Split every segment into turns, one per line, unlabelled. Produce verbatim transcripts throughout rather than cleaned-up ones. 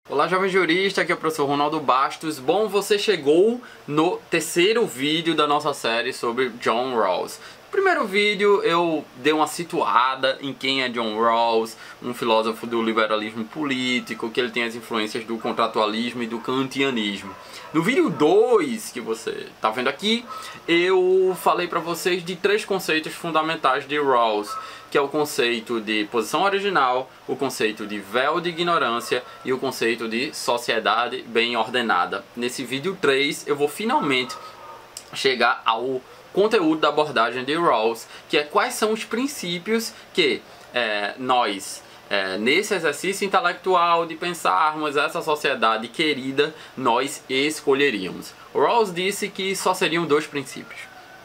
Olá, jovem jurista, aqui é o professor Ronaldo Bastos. Bom, você chegou no terceiro vídeo da nossa série sobre John Rawls. No primeiro vídeo eu dei uma situada em quem é John Rawls, um filósofo do liberalismo político, que ele tem as influências do contratualismo e do kantianismo. No vídeo dois, que você está vendo aqui, eu falei para vocês de três conceitos fundamentais de Rawls, que é o conceito de posição original, o conceito de véu de ignorância e o conceito de sociedade bem ordenada. Nesse vídeo três eu vou finalmente chegar ao conteúdo da abordagem de Rawls, que é quais são os princípios que é, nós, é, nesse exercício intelectual de pensarmos essa sociedade querida, nós escolheríamos. Rawls disse que só seriam dois princípios.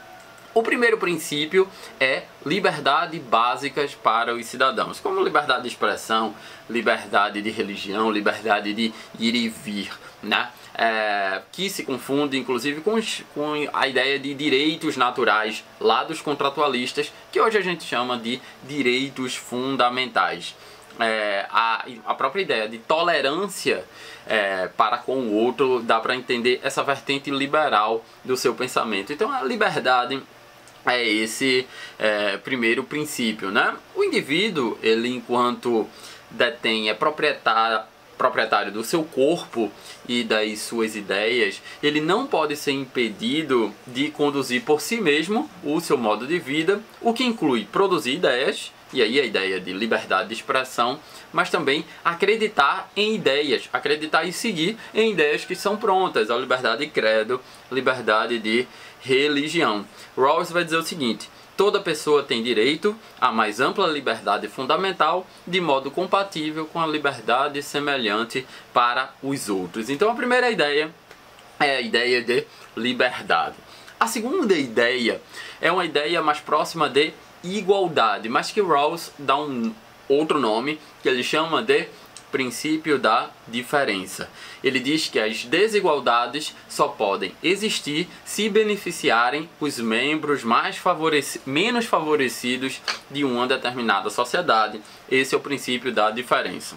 O primeiro princípio é liberdade básicas para os cidadãos, como liberdade de expressão, liberdade de religião, liberdade de ir e vir, né? É, que se confunde inclusive com, os, com a ideia de direitos naturais lá dos contratualistas, que hoje a gente chama de direitos fundamentais. É, a, a própria ideia de tolerância é, para com o outro dá para entender essa vertente liberal do seu pensamento. Então a liberdade é esse é, primeiro princípio, né? O indivíduo, ele enquanto detém, é proprietário, proprietário do seu corpo e das suas ideias, ele não pode ser impedido de conduzir por si mesmo o seu modo de vida, o que inclui produzir ideias, e aí a ideia de liberdade de expressão, mas também acreditar em ideias, acreditar e seguir em ideias que são prontas, a liberdade de credo, liberdade de religião. Rawls vai dizer o seguinte: toda pessoa tem direito à mais ampla liberdade fundamental, de modo compatível com a liberdade semelhante para os outros. Então a primeira ideia é a ideia de liberdade. A segunda ideia é uma ideia mais próxima de igualdade, mas que Rawls dá um outro nome, que ele chama de princípio da diferença. Ele diz que as desigualdades só podem existir se beneficiarem os membros mais favoreci- menos favorecidos de uma determinada sociedade. Esse é o princípio da diferença.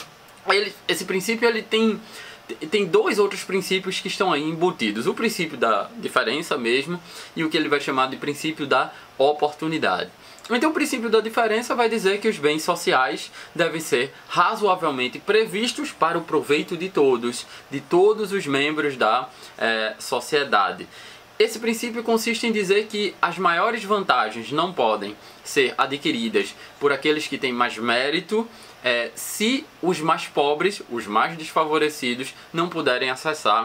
Ele, esse princípio ele tem Tem dois outros princípios que estão aí embutidos. O princípio da diferença mesmo e o que ele vai chamar de princípio da oportunidade. Então o princípio da diferença vai dizer que os bens sociais devem ser razoavelmente previstos para o proveito de todos, de todos os membros da eh, sociedade. Esse princípio consiste em dizer que as maiores vantagens não podem ser adquiridas por aqueles que têm mais mérito, é, se os mais pobres, os mais desfavorecidos, não puderem acessar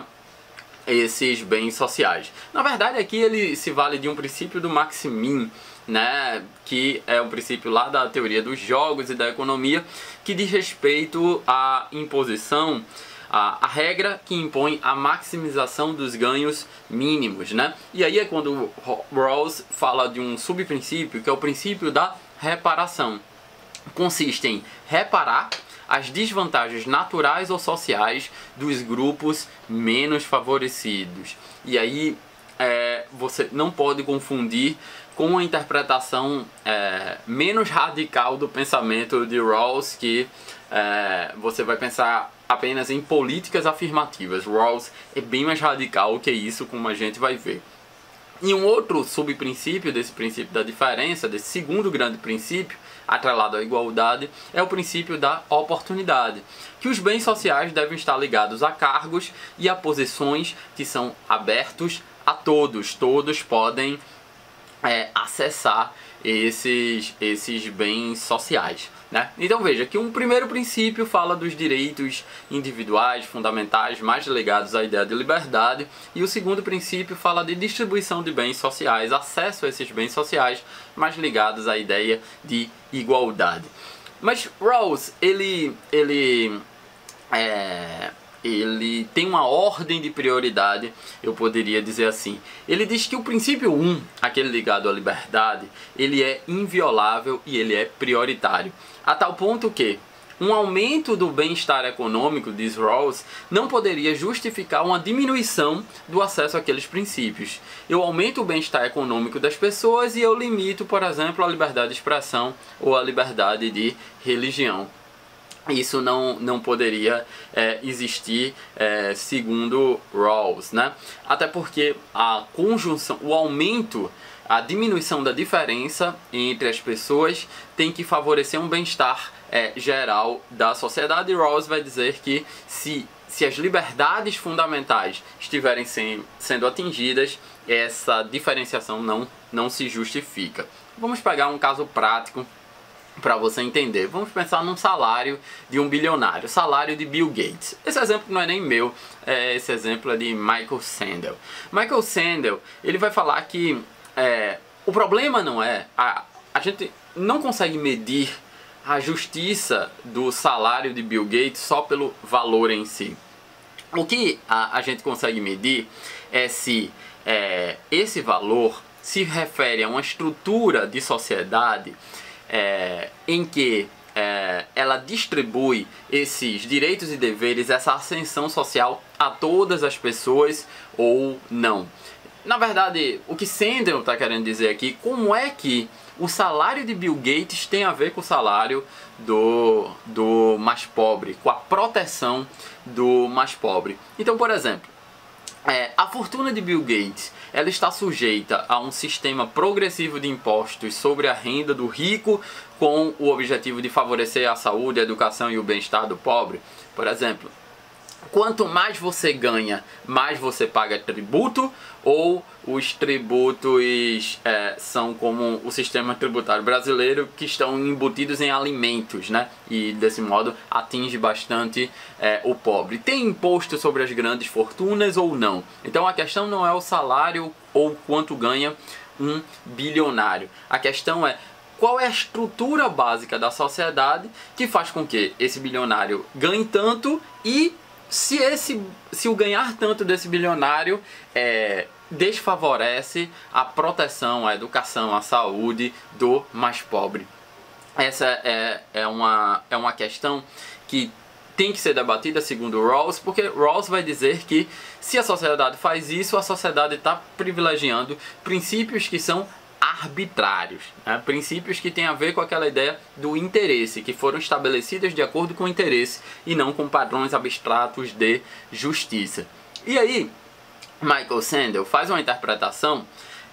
esses bens sociais. Na verdade, aqui ele se vale de um princípio do Maximin, né, que é um princípio lá da teoria dos jogos e da economia, que diz respeito à imposição, A, a regra que impõe a maximização dos ganhos mínimos, né? E aí é quando Rawls fala de um subprincípio, que é o princípio da reparação. Consiste em reparar as desvantagens naturais ou sociais dos grupos menos favorecidos. E aí é, você não pode confundir com a interpretação é, menos radical do pensamento de Rawls, que é, você vai pensar apenas em políticas afirmativas. Rawls é bem mais radical que isso, como a gente vai ver. E um outro subprincípio desse princípio da diferença, desse segundo grande princípio, atrelado à igualdade, é o princípio da oportunidade, que os bens sociais devem estar ligados a cargos e a posições que são abertos a todos. Todos podem é, acessar esses, esses bens sociais, né? Então veja que um primeiro princípio fala dos direitos individuais fundamentais mais ligados à ideia de liberdade, e o segundo princípio fala de distribuição de bens sociais, acesso a esses bens sociais mais ligados à ideia de igualdade. Mas Rawls, ele, ele é... ele tem uma ordem de prioridade, eu poderia dizer assim. Ele diz que o princípio um, aquele ligado à liberdade, ele é inviolável e ele é prioritário. A tal ponto que um aumento do bem-estar econômico, diz Rawls, não poderia justificar uma diminuição do acesso àqueles princípios. Eu aumento o bem-estar econômico das pessoas e eu limito, por exemplo, a liberdade de expressão ou a liberdade de religião. isso não, não poderia é, existir é, segundo Rawls, né? Até porque a conjunção, o aumento, a diminuição da diferença entre as pessoas tem que favorecer um bem-estar é, geral da sociedade. E Rawls vai dizer que se, se as liberdades fundamentais estiverem sem, sendo atingidas, essa diferenciação não, não se justifica. Vamos pegar um caso prático para você entender. Vamos pensar num salário de um bilionário, salário de Bill Gates. Esse exemplo não é nem meu, é, esse exemplo é de Michael Sandel. Michael Sandel, ele vai falar que é, o problema não é, a, a gente não consegue medir a justiça do salário de Bill Gates só pelo valor em si. O que a, a gente consegue medir é se é, esse valor se refere a uma estrutura de sociedade É, em que é, ela distribui esses direitos e deveres, essa ascensão social a todas as pessoas ou não. Na verdade, o que Sandel está querendo dizer aqui, como é que o salário de Bill Gates tem a ver com o salário do, do mais pobre, com a proteção do mais pobre. Então, por exemplo, É, a fortuna de Bill Gates, ela está sujeita a um sistema progressivo de impostos sobre a renda do rico com o objetivo de favorecer a saúde, a educação e o bem-estar do pobre. Por exemplo, quanto mais você ganha, mais você paga tributo, ou os tributos é, são como o sistema tributário brasileiro, que estão embutidos em alimentos, né? E desse modo atinge bastante é, o pobre. Tem imposto sobre as grandes fortunas ou não? Então a questão não é o salário ou quanto ganha um bilionário. A questão é qual é a estrutura básica da sociedade que faz com que esse bilionário ganhe tanto e se, esse, se o ganhar tanto desse bilionário é, desfavorece a proteção, a educação, a saúde do mais pobre. Essa é, é, uma, é uma questão que tem que ser debatida segundo Rawls, porque Rawls vai dizer que se a sociedade faz isso, a sociedade está privilegiando princípios que são arbitrários, né? Princípios que têm a ver com aquela ideia do interesse, que foram estabelecidos de acordo com o interesse e não com padrões abstratos de justiça. E aí, Michael Sandel faz uma interpretação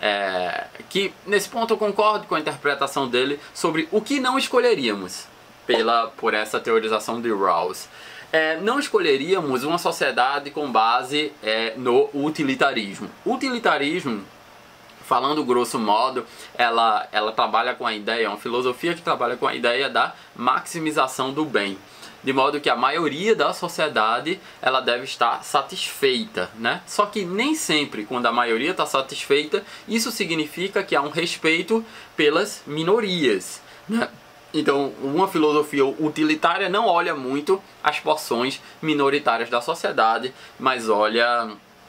é, que, nesse ponto, eu concordo com a interpretação dele sobre o que não escolheríamos pela, por essa teorização de Rawls. É, não escolheríamos uma sociedade com base é, no utilitarismo. Utilitarismo, falando grosso modo, ela, ela trabalha com a ideia, é uma filosofia que trabalha com a ideia da maximização do bem. De modo que a maioria da sociedade ela deve estar satisfeita, né? Só que nem sempre, quando a maioria está satisfeita, isso significa que há um respeito pelas minorias, né? Então, uma filosofia utilitária não olha muito as porções minoritárias da sociedade, mas olha...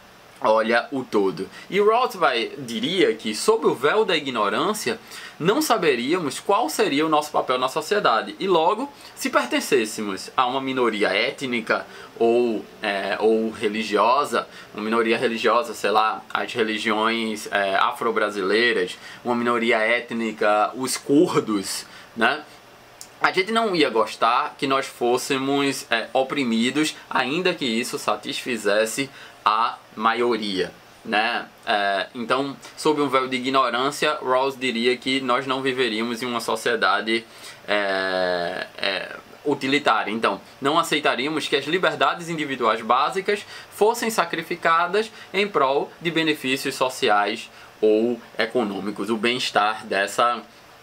olha o todo. E Rawls vai, diria que, sob o véu da ignorância, não saberíamos qual seria o nosso papel na sociedade. E logo, se pertencêssemos a uma minoria étnica ou, é, ou religiosa, uma minoria religiosa, sei lá, as religiões é, afro-brasileiras, uma minoria étnica, os curdos, né? A gente não ia gostar que nós fôssemos é, oprimidos, ainda que isso satisfizesse a maioria, né? É, então, sob um véu de ignorância, Rawls diria que nós não viveríamos em uma sociedade é, é, utilitária. Então, não aceitaríamos que as liberdades individuais básicas fossem sacrificadas em prol de benefícios sociais ou econômicos, o bem-estar dessa,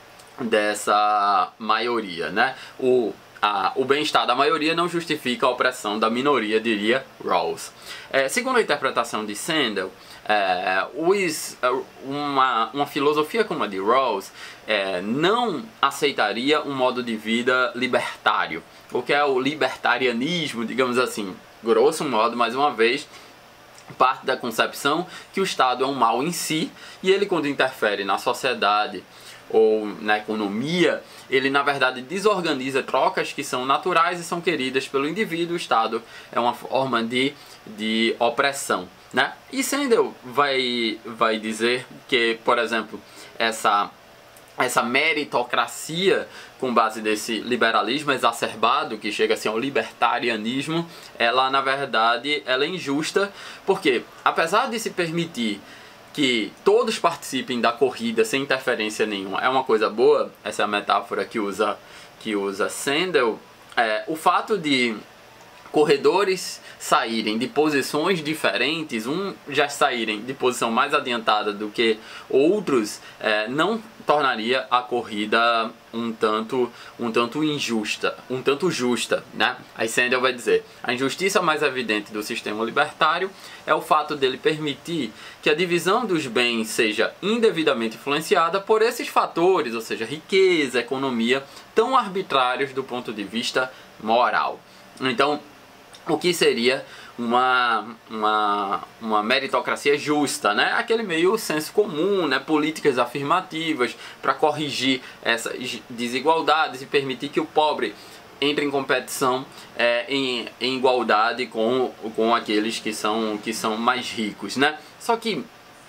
dessa maioria, né? O Ah, o bem-estar da maioria não justifica a opressão da minoria, diria Rawls. É, segundo a interpretação de Sandel, é, os, uma, uma filosofia como a de Rawls é, não aceitaria um modo de vida libertário. O que é o libertarianismo, digamos assim, grosso modo, mais uma vez, parte da concepção que o Estado é um mal em si e ele, quando interfere na sociedade ou na economia, ele na verdade desorganiza trocas que são naturais e são queridas pelo indivíduo. O Estado é uma forma de, de opressão, né? E Sandel vai, vai dizer que, por exemplo, essa, essa meritocracia com base desse liberalismo exacerbado que chega assim ao libertarianismo, ela na verdade ela é injusta, porque apesar de se permitir que todos participem da corrida sem interferência nenhuma, é uma coisa boa, essa é a metáfora que usa, que usa Sandel, é, o fato de corredores saírem de posições diferentes, um já saírem de posição mais adiantada do que outros, é, não tornaria a corrida um tanto, um tanto injusta, um tanto justa, né? Aí Sandel vai dizer, a injustiça mais evidente do sistema libertário é o fato dele permitir que a divisão dos bens seja indevidamente influenciada por esses fatores, ou seja, riqueza, economia, tão arbitrários do ponto de vista moral. Então, o que seria uma, uma, uma meritocracia justa, né? Aquele meio senso comum, né? Políticas afirmativas para corrigir essas desigualdades e permitir que o pobre entre em competição é, em, em igualdade com, com aqueles que são, que são mais ricos, né? Só que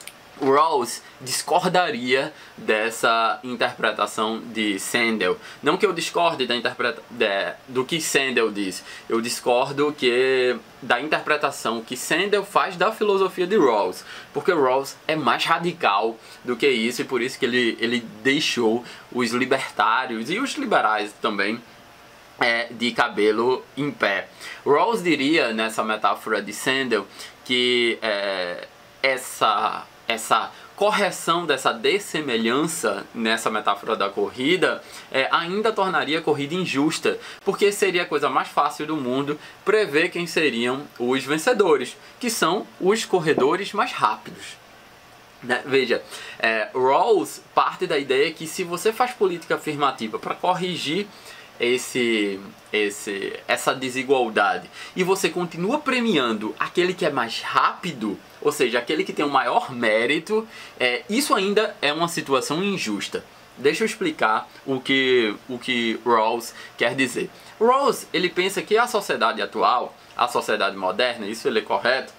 Rawls discordaria dessa interpretação de Sandel. Não que eu discorde da interpreta de, do que Sandel diz, eu discordo que, da interpretação que Sandel faz da filosofia de Rawls, porque Rawls é mais radical do que isso e por isso que ele, ele deixou os libertários e os liberais também é, de cabelo em pé. Rawls diria nessa metáfora de Sandel que é, essa essa correção dessa dessemelhança nessa metáfora da corrida é, ainda tornaria a corrida injusta, porque seria a coisa mais fácil do mundo prever quem seriam os vencedores, que são os corredores mais rápidos. Né? Veja, é, Rawls parte da ideia que se você faz política afirmativa para corrigir esse, esse, essa desigualdade e você continua premiando aquele que é mais rápido, ou seja, aquele que tem o maior mérito, é, isso ainda é uma situação injusta. Deixa eu explicar o que, o que Rawls quer dizer. Rawls, ele pensa que a sociedade atual, a sociedade moderna, isso ele é correto,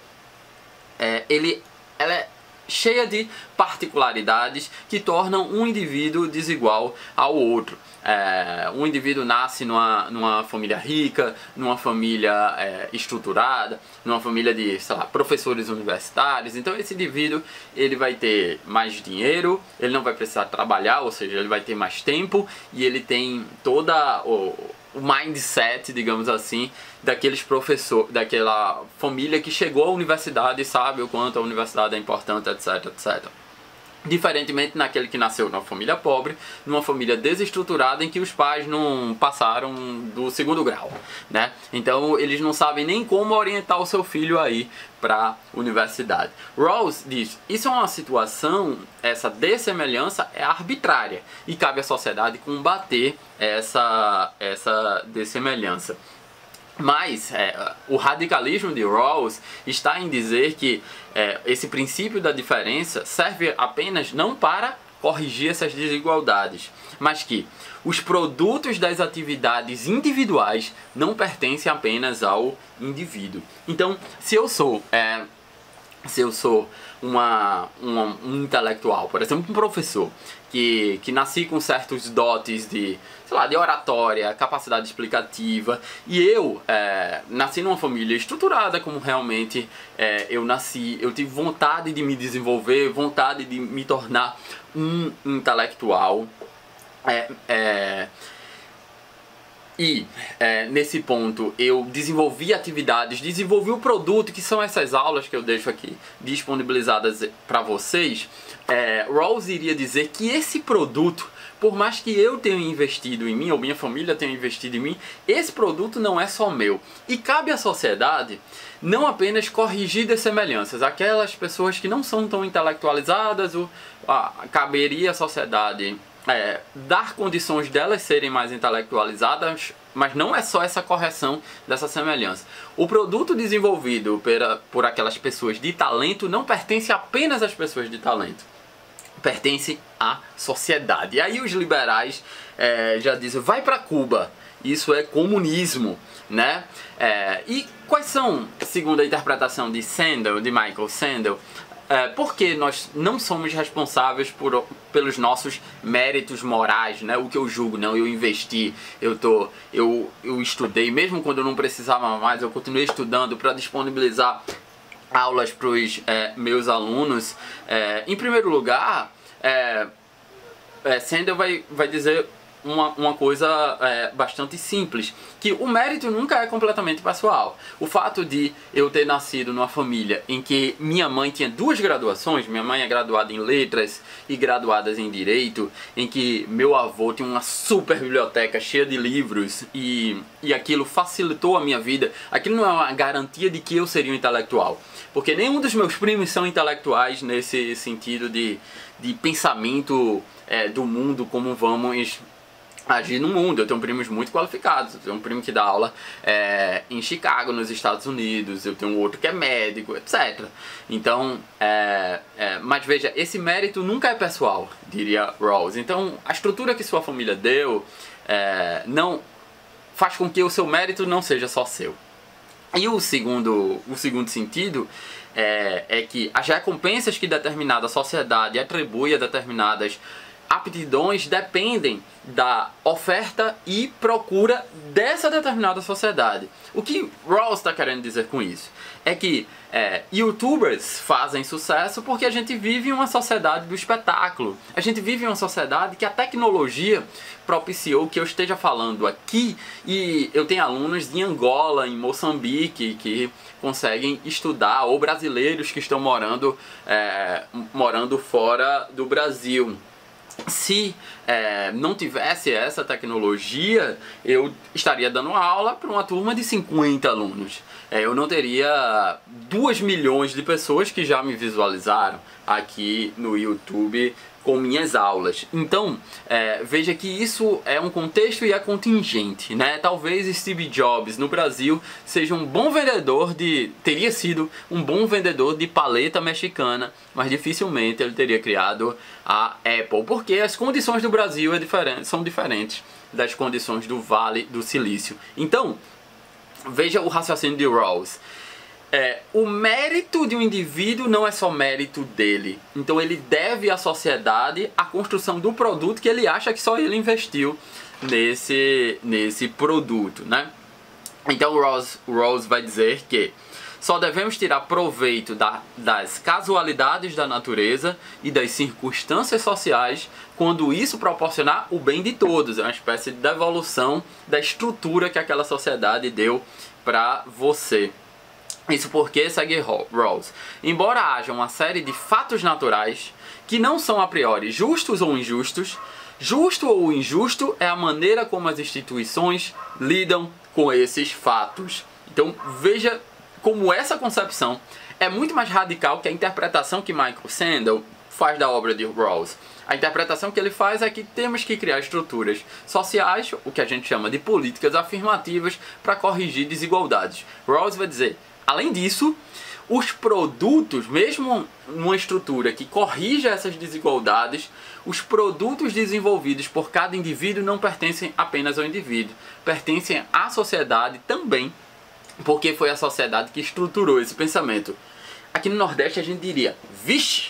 é, ele, ela é cheia de particularidades que tornam um indivíduo desigual ao outro. É, um indivíduo nasce numa, numa família rica, numa família é, estruturada, numa família de, sei lá, professores universitários. Então esse indivíduo ele vai ter mais dinheiro, ele não vai precisar trabalhar, ou seja, ele vai ter mais tempo e ele tem toda o, o mindset, digamos assim, daqueles professores, daquela família que chegou à universidade e sabe o quanto a universidade é importante, etc, etcétera. Diferentemente naquele que nasceu numa família pobre, numa família desestruturada em que os pais não passaram do segundo grau, né? Então eles não sabem nem como orientar o seu filho aí para a universidade. Rawls diz, isso é uma situação, essa dessemelhança é arbitrária e cabe à sociedade combater essa, essa dessemelhança. Mas é, o radicalismo de Rawls está em dizer que é, esse princípio da diferença serve apenas não para corrigir essas desigualdades, mas que os produtos das atividades individuais não pertencem apenas ao indivíduo. Então, se eu sou é, se eu sou uma, uma, um intelectual, por exemplo, um professor que, que nasci com certos dotes de, sei lá, de oratória, capacidade explicativa, e eu é, nasci numa família estruturada como realmente é, eu nasci, eu tive vontade de me desenvolver, vontade de me tornar um intelectual, é, é, e é, nesse ponto eu desenvolvi atividades, desenvolvi o produto, que são essas aulas que eu deixo aqui disponibilizadas para vocês. é, Rawls iria dizer que esse produto, por mais que eu tenha investido em mim, ou minha família tenha investido em mim, esse produto não é só meu. E cabe à sociedade não apenas corrigir dessemelhanças, aquelas pessoas que não são tão intelectualizadas, ou, ah, caberia à sociedade É, dar condições delas serem mais intelectualizadas, mas não é só essa correção dessa semelhança. O produto desenvolvido pela, por aquelas pessoas de talento não pertence apenas às pessoas de talento, pertence à sociedade. E aí os liberais é, já dizem, vai para Cuba, isso é comunismo, né? É, e quais são, segundo a interpretação de Sandel, de Michael Sandel, é, porque nós não somos responsáveis por, pelos nossos méritos morais, né? O que eu julgo, não, eu investi, eu, tô, eu, eu estudei, mesmo quando eu não precisava mais, eu continuei estudando para disponibilizar aulas para os é, meus alunos. É, em primeiro lugar, é, é, Sandel vai, vai dizer uma, uma coisa é, bastante simples, que o mérito nunca é completamente pessoal. O fato de eu ter nascido numa família em que minha mãe tinha duas graduações, minha mãe é graduada em letras e graduada em direito, em que meu avô tinha uma super biblioteca cheia de livros e, e aquilo facilitou a minha vida, aquilo não é uma garantia de que eu seria um intelectual. Porque nenhum dos meus primos são intelectuais nesse sentido de, de pensamento é, do mundo, como vamos agir no mundo. Eu tenho primos muito qualificados, eu tenho um primo que dá aula é, em Chicago, nos Estados Unidos, eu tenho outro que é médico, etcétera. Então, é, é, mas veja, esse mérito nunca é pessoal, diria Rawls. Então, a estrutura que sua família deu é, não faz com que o seu mérito não seja só seu. E o segundo, o segundo sentido é, é que as recompensas que determinada sociedade atribui a determinadas aptidões dependem da oferta e procura dessa determinada sociedade. O que Rawls está querendo dizer com isso? É que é, youtubers fazem sucesso porque a gente vive em uma sociedade do espetáculo. A gente vive em uma sociedade que a tecnologia propiciou que eu esteja falando aqui, e eu tenho alunos em Angola, em Moçambique, que conseguem estudar, ou brasileiros que estão morando, é, morando fora do Brasil. Se é, não tivesse essa tecnologia, eu estaria dando aula para uma turma de cinquenta alunos. É, eu não teria dois milhões de pessoas que já me visualizaram aqui no YouTube com minhas aulas. Então, é, veja que isso é um contexto e é contingente, né? Talvez Steve Jobs no Brasil seja um bom vendedor de... teria sido um bom vendedor de paleta mexicana, mas dificilmente ele teria criado a Apple, porque as condições do Brasil é diferente, são diferentes das condições do Vale do Silício. Então, veja o raciocínio de Rawls. É, o mérito de um indivíduo não é só mérito dele. Então ele deve à sociedade a construção do produto que ele acha que só ele investiu nesse, nesse produto, né? Então Rawls, Rawls vai dizer que só devemos tirar proveito da, das casualidades da natureza e das circunstâncias sociais quando isso proporcionar o bem de todos. É uma espécie de devolução da estrutura que aquela sociedade deu para você. Isso porque, segue Rawls, embora haja uma série de fatos naturais que não são a priori justos ou injustos, justo ou injusto é a maneira como as instituições lidam com esses fatos. Então veja como essa concepção é muito mais radical que a interpretação que Michael Sandel faz da obra de Rawls. A interpretação que ele faz é que temos que criar estruturas sociais, o que a gente chama de políticas afirmativas, para corrigir desigualdades. Rawls vai dizer, além disso, os produtos, mesmo numa estrutura que corrija essas desigualdades, os produtos desenvolvidos por cada indivíduo não pertencem apenas ao indivíduo, pertencem à sociedade também, porque foi a sociedade que estruturou esse pensamento. Aqui no Nordeste a gente diria, vixe!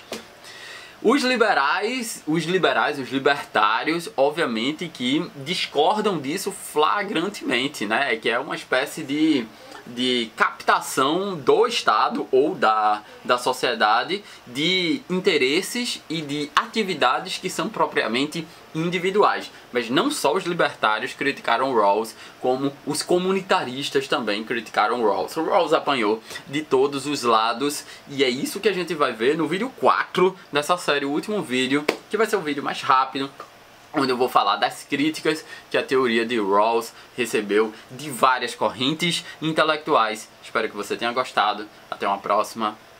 Os liberais, os liberais, os libertários, obviamente que discordam disso flagrantemente, né? Que é uma espécie de, de captação do Estado ou da, da sociedade de interesses e de atividades que são propriamente individuais. Mas não só os libertários criticaram Rawls, como os comunitaristas também criticaram Rawls. O Rawls apanhou de todos os lados e é isso que a gente vai ver no vídeo quatro dessa série, o último vídeo, que vai ser o vídeo mais rápido, onde eu vou falar das críticas que a teoria de Rawls recebeu de várias correntes intelectuais. Espero que você tenha gostado. Até uma próxima.